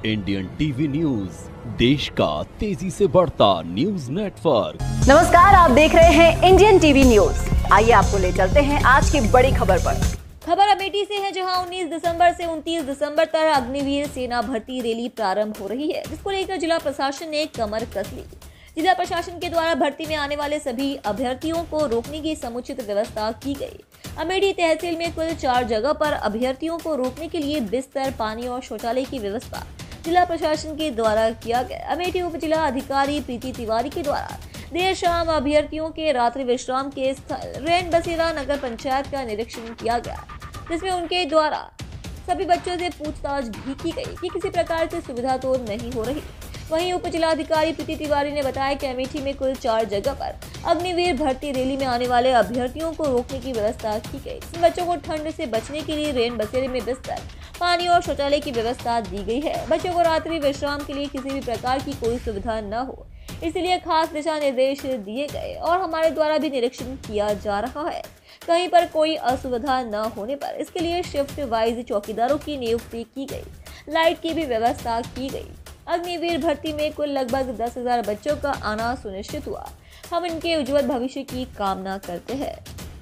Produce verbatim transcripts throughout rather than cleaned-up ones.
Indian TV news, देश का तेजी से बढ़ता न्यूज नेटवर्क। नमस्कार, आप देख रहे हैं इंडियन टीवी न्यूज। आइए आपको ले चलते हैं आज की बड़ी खबर पर। खबर अमेठी से है, जहां उन्नीस दिसंबर से उनतीस दिसंबर तक अग्निवीर सेना भर्ती रैली प्रारंभ हो रही है, जिसको लेकर जिला प्रशासन ने कमर कस ली। जिला प्रशासन के द्वारा भर्ती में आने वाले सभी अभ्यर्थियों को रोकने की समुचित व्यवस्था की गई। अमेठी तहसील में कुल चार जगह पर अभ्यर्थियों को रोकने के लिए बिस्तर, पानी और शौचालय की व्यवस्था जिला प्रशासन के द्वारा किया गया। अमेठी उप जिला अधिकारी प्रीति तिवारी के द्वारा देर शाम अभ्यर्थियों के रात्रि विश्राम के स्थल रैन बसेरा नगर पंचायत का निरीक्षण किया गया, जिसमें उनके द्वारा सभी बच्चों से पूछताछ भी की गई कि किसी प्रकार की सुविधा तो नहीं हो रही। वहीं उप जिलाधिकारी प्रीति तिवारी ने बताया कि अमेठी में कुल चार जगह पर अग्निवीर भर्ती रैली में आने वाले अभ्यर्थियों को रोकने की व्यवस्था की गई। इन बच्चों को ठंड से बचने के लिए रैन बसेरे में बिस्तर, पानी और शौचालय की व्यवस्था दी गई है। बच्चों को रात्रि विश्राम के लिए किसी भी प्रकार की कोई सुविधा न हो, इसलिए खास दिशा निर्देश दिए गए और हमारे द्वारा भी निरीक्षण किया जा रहा है। कहीं पर कोई असुविधा न होने पर इसके लिए शिफ्ट वाइज चौकीदारों की नियुक्ति की गई, लाइट की भी व्यवस्था की गई। अग्निवीर भर्ती में कुल लगभग दस हजार बच्चों का आना सुनिश्चित हुआ। हम इनके उज्जवल भविष्य की कामना करते हैं।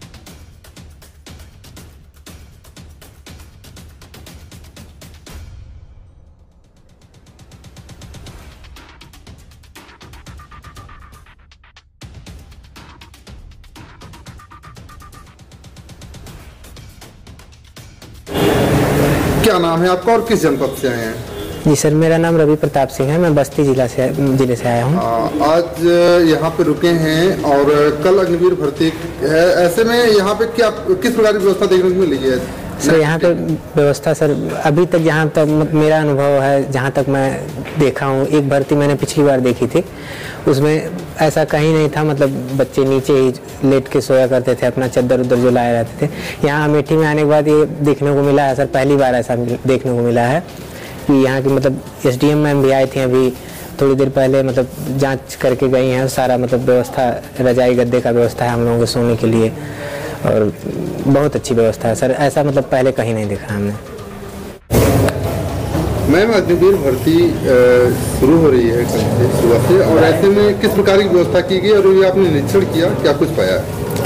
क्या नाम है आपका और किस जनपद से आए हैं? जी सर, मेरा नाम रवि प्रताप सिंह है। मैं बस्ती जिला से जिले से आया हूँ। आज यहाँ पे रुके हैं और कल अग्निवीर भर्ती है, ऐसे में यहाँ पे क्या किस प्रकार की व्यवस्था देखने को मिली है? सर यहाँ पे व्यवस्था सर अभी तक जहाँ तक मेरा अनुभव है, जहाँ तक मैं देखा हूँ, एक भर्ती मैंने पिछली बार देखी थी, उसमें ऐसा कहीं नहीं था। मतलब बच्चे नीचे ही लेट के सोया करते थे, अपना चद्दर उद्दर जो लाए रहते थे। यहाँ अमेठी में आने के बाद ये देखने को मिला है सर, पहली बार ऐसा देखने को मिला है कि यहाँ की मतलब एसडीएम मैम भी आई थी अभी थोड़ी देर पहले, मतलब जांच करके गई हैं। सारा मतलब व्यवस्था, रजाई गद्दे का व्यवस्था है हम लोगों के सोने के लिए, और बहुत अच्छी व्यवस्था है सर। ऐसा मतलब पहले कहीं नहीं देखा हमने। मैम, अग्निवीर भर्ती शुरू हो रही है कल से, सुबह से, और ऐसे में किस प्रकार की व्यवस्था की गई और ये आपने निरीक्षण किया, क्या कुछ पाया?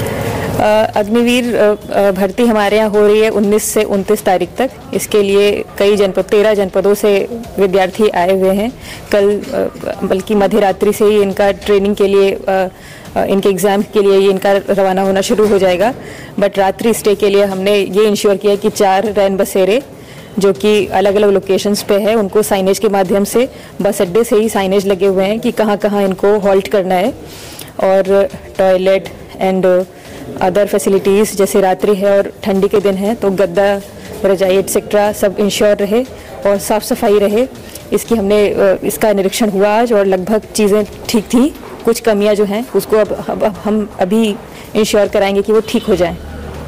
अग्निवीर भर्ती हमारे यहाँ हो रही है उन्नीस से उनतीस तारीख तक। इसके लिए कई जनपद तेरह जनपदों से विद्यार्थी आए हुए हैं। कल बल्कि मध्य रात्रि से ही इनका ट्रेनिंग के लिए, इनके एग्ज़ाम के लिए ये इनका रवाना होना शुरू हो जाएगा। बट रात्रि स्टे के लिए हमने ये इंश्योर किया कि चार रैन बसेरे जो कि अलग अलग लोकेशंस पे है, उनको साइनेज के माध्यम से बस अड्डे से ही साइनेज लगे हुए हैं कि कहाँ कहाँ इनको हॉल्ट करना है, और टॉयलेट एंड अदर फैसिलिटीज़ जैसे रात्रि है और ठंडी के दिन है तो गद्दा, रजाई एटसेट्रा सब इंश्योर रहे और साफ़ सफाई रहे। इसकी हमने इसका निरीक्षण हुआ आज और लगभग चीज़ें ठीक थी। कुछ कमियां जो हैं उसको अब, अब हम अभी इंश्योर कराएंगे कि वो ठीक हो जाएं।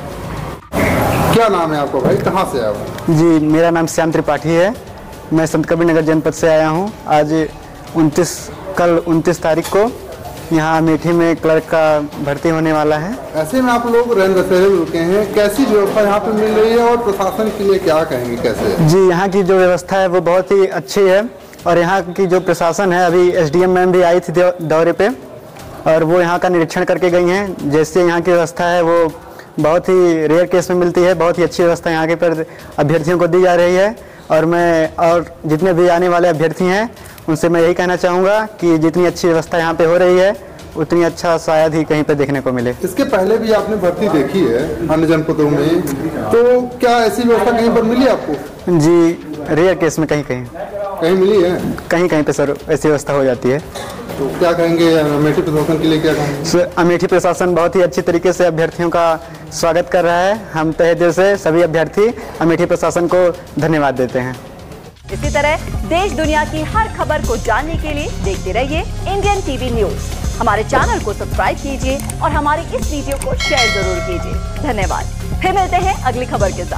क्या नाम है आपका भाई, कहाँ से आया हो? जी, मेरा नाम श्याम त्रिपाठी है। मैं संत कबीर नगर जनपद से आया हूँ। आज उनतीस कल उनतीस तारीख को यहाँ अमेठी में क्लर्क का भर्ती होने वाला है। ऐसे में आप लोग रैन बसेरे में रुके हैं, कैसी व्यवस्था यहाँ पे मिल रही है और प्रशासन के लिए क्या कहेंगे, कैसे? जी, यहाँ की जो व्यवस्था है वो बहुत ही अच्छी है, और यहाँ की जो प्रशासन है, अभी एसडीएम मैम भी आई थी दौरे पे और वो यहाँ का निरीक्षण करके गई हैं। जैसे यहाँ की व्यवस्था है वो बहुत ही रेयर केस में मिलती है। बहुत ही अच्छी व्यवस्था यहाँ के पर अभ्यर्थियों को दी जा रही है, और मैं और जितने भी आने वाले अभ्यर्थी हैं उनसे मैं यही कहना चाहूँगा कि जितनी अच्छी व्यवस्था यहाँ पे हो रही है उतनी अच्छा शायद ही कहीं पे देखने को मिले। इसके पहले भी आपने भर्ती देखी है अन्य जनपदों में, तो क्या ऐसी व्यवस्था कहीं पर मिली आपको? जी, रेयर केस में कहीं कहीं कहीं मिली है, कहीं कहीं पे सर ऐसी व्यवस्था हो जाती है। तो क्या कहेंगे अमेठी प्रशासन के लिए, क्या कहेंगे? अमेठी प्रशासन बहुत ही अच्छी तरीके से अभ्यर्थियों का स्वागत कर रहा है। हम तहे दिल से सभी अभ्यर्थी अमेठी प्रशासन को धन्यवाद देते हैं। इसी तरह देश दुनिया की हर खबर को जानने के लिए देखते रहिए इंडियन टीवी न्यूज। हमारे चैनल को सब्सक्राइब कीजिए और हमारी इस वीडियो को शेयर जरूर कीजिए। धन्यवाद। फिर मिलते हैं अगली खबर के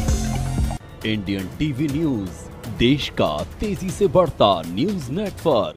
साथ। इंडियन टीवी न्यूज, देश का तेजी से बढ़ता न्यूज नेटवर्क।